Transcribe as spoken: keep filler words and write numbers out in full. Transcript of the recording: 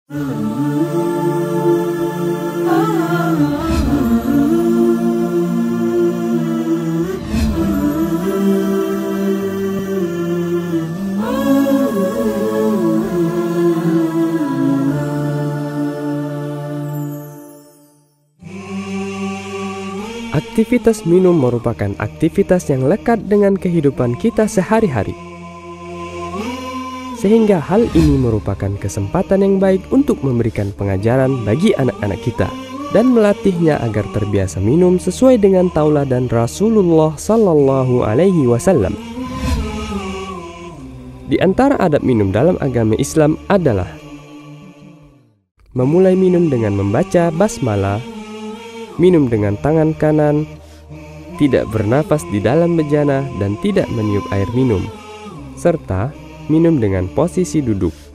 Aktivitas minum merupakan aktivitas yang lekat dengan kehidupan kita sehari-hari. Sehingga hal ini merupakan kesempatan yang baik untuk memberikan pengajaran bagi anak-anak kita dan melatihnya agar terbiasa minum sesuai dengan tauladan Rasulullah Sallallahu Alaihi Wasallam. Di antara adab minum dalam agama Islam adalah memulai minum dengan membaca basmalah, minum dengan tangan kanan, tidak bernafas di dalam bejana dan tidak meniup air minum, serta minum dengan posisi duduk.